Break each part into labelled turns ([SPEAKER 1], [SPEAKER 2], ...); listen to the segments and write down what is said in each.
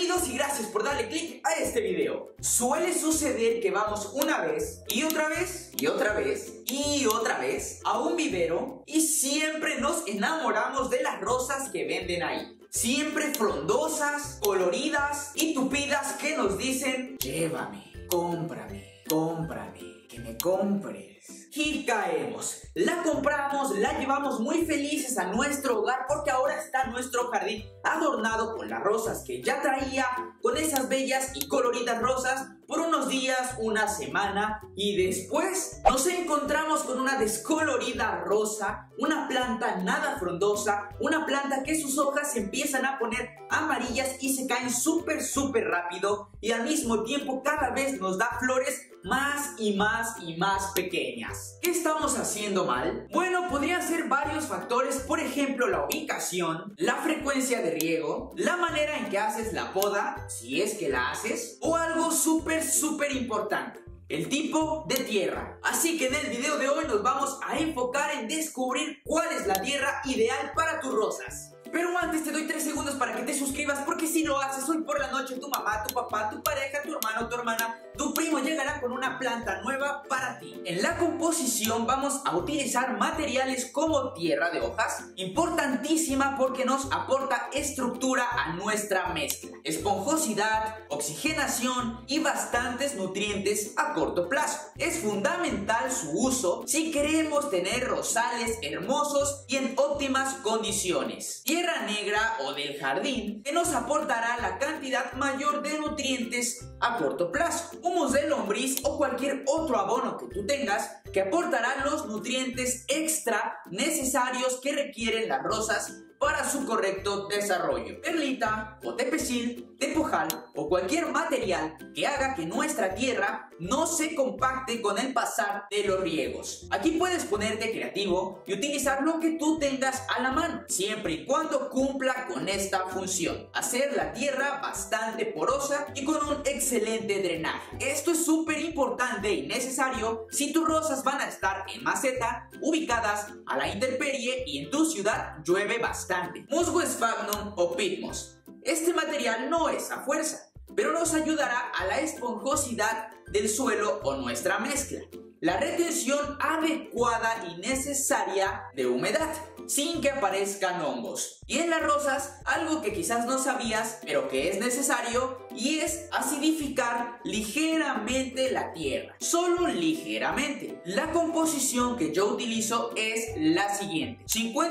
[SPEAKER 1] Bienvenidos y gracias por darle click a este video. Suele suceder que vamos una vez y otra vez y otra vez y otra vez a un vivero y siempre nos enamoramos de las rosas que venden ahí. Siempre frondosas, coloridas y tupidas que nos dicen: llévame, cómprame, cómprame, que me compres. Y caemos, la compramos, la llevamos muy felices a nuestro hogar porque ahora está nuestro jardín adornado con las rosas que ya traía, con esas bellas y coloridas rosas por unos días, una semana, y después nos encontramos con una descolorida rosa, una planta nada frondosa, una planta que sus hojas se empiezan a poner amarillas y se caen súper rápido, y al mismo tiempo cada vez nos da flores más y más pequeñas. ¿Qué estamos haciendo mal? Bueno, podrían ser varios factores, por ejemplo la ubicación, la frecuencia de riego, la manera en que haces la poda, si es que la haces, o algo súper importante: el tipo de tierra. Así que en el video de hoy nos vamos a enfocar en descubrir cuál es la tierra ideal para tus rosas. Pero antes te doy 3 segundos para que te suscribas, porque si lo haces hoy por la noche, tu mamá, tu papá, tu pareja, tu hermano, tu hermana, tu primo llegará con una planta nueva para ti. En la composición vamos a utilizar materiales como tierra de hojas, importantísima porque nos aporta estructura a nuestra mezcla, esponjosidad, oxigenación y bastantes nutrientes a corto plazo. Es fundamental su uso si queremos tener rosales hermosos y en óptimas condiciones. Tierra negra o del jardín, que nos aportará la cantidad mayor de nutrientes a corto plazo. Humus de lombriz o cualquier otro abono que tú tengas, que aportará los nutrientes extra necesarios que requieren las rosas para su correcto desarrollo. Perlita o tepecil, tepojal o cualquier material que haga que nuestra tierra no se compacte con el pasar de los riegos. Aquí puedes ponerte creativo y utilizar lo que tú tengas a la mano, siempre y cuando cumpla con esta función: hacer la tierra bastante porosa y con un excelente drenaje. Esto es súper importante y necesario si tus rosas van a estar en maceta, ubicadas a la intemperie y en tu ciudad llueve bastante. Musgo sphagnum o pitmos. Este material no es a fuerza, pero nos ayudará a la esponjosidad del suelo o nuestra mezcla, la retención adecuada y necesaria de humedad, sin que aparezcan hongos. Y en las rosas, algo que quizás no sabías, pero que es necesario, y es acidificar ligeramente la tierra, solo ligeramente. La composición que yo utilizo es la siguiente: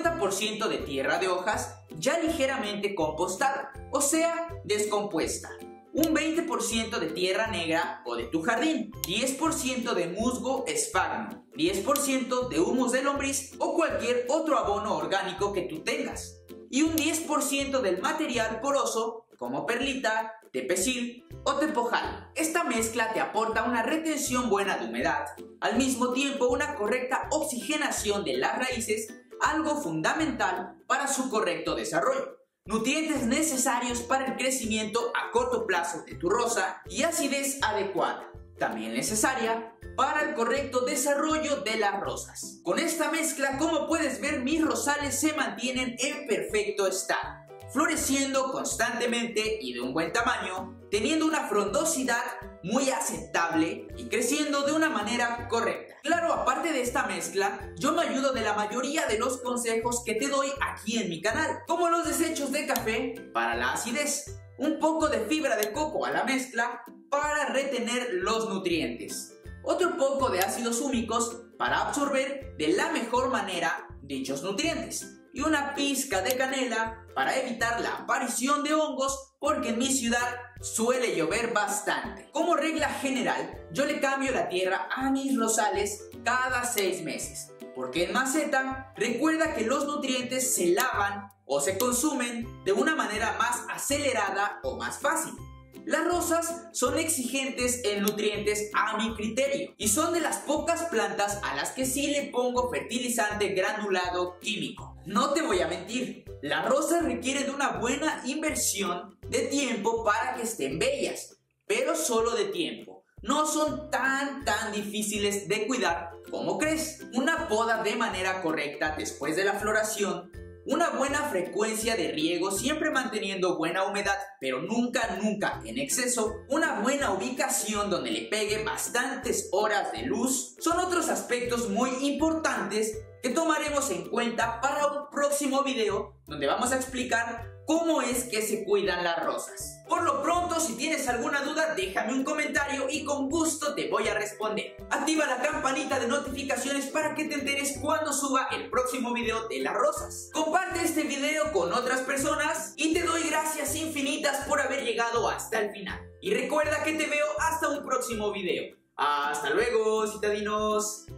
[SPEAKER 1] 50% de tierra de hojas ya ligeramente compostada, o sea, descompuesta, un 20% de tierra negra o de tu jardín, 10% de musgo sphagnum, 10% de humus de lombriz o cualquier otro abono orgánico que tú tengas, y un 10% del material poroso como perlita, tepecil o tepojal. Esta mezcla te aporta una retención buena de humedad, al mismo tiempo una correcta oxigenación de las raíces, algo fundamental para su correcto desarrollo, nutrientes necesarios para el crecimiento a corto plazo de tu rosa y acidez adecuada, también necesaria para el correcto desarrollo de las rosas. Con esta mezcla, como puedes ver, mis rosales se mantienen en perfecto estado, floreciendo constantemente y de un buen tamaño, teniendo una frondosidad muy aceptable y creciendo de una manera correcta. Claro, aparte de esta mezcla, yo me ayudo de la mayoría de los consejos que te doy aquí en mi canal, como los desechos de café para la acidez, un poco de fibra de coco a la mezcla para retener los nutrientes, otro poco de ácidos húmicos para absorber de la mejor manera dichos nutrientes, y una pizca de canela para evitar la aparición de hongos, porque en mi ciudad suele llover bastante. Como regla general, yo le cambio la tierra a mis rosales cada 6 meses, porque en maceta recuerda que los nutrientes se lavan o se consumen de una manera más acelerada o más fácil. Las rosas son exigentes en nutrientes a mi criterio y son de las pocas plantas a las que sí le pongo fertilizante granulado químico. No te voy a mentir, las rosas requieren de una buena inversión de tiempo para que estén bellas, pero solo de tiempo. No son tan difíciles de cuidar como crees. Una poda de manera correcta después de la floración, una buena frecuencia de riego, siempre manteniendo buena humedad, pero nunca en exceso, una buena ubicación donde le pegue bastantes horas de luz, son otros aspectos muy importantes que tomaremos en cuenta para un próximo video donde vamos a explicar cómo es que se cuidan las rosas. Por lo pronto, si tienes alguna duda, déjame un comentario y con gusto te voy a responder. Activa la campanita de notificaciones para que te enteres cuando suba el próximo video de las rosas. Comparte este video con otras personas y te doy gracias infinitas por haber llegado hasta el final. Y recuerda que te veo hasta un próximo video. ¡Hasta luego, citadinos!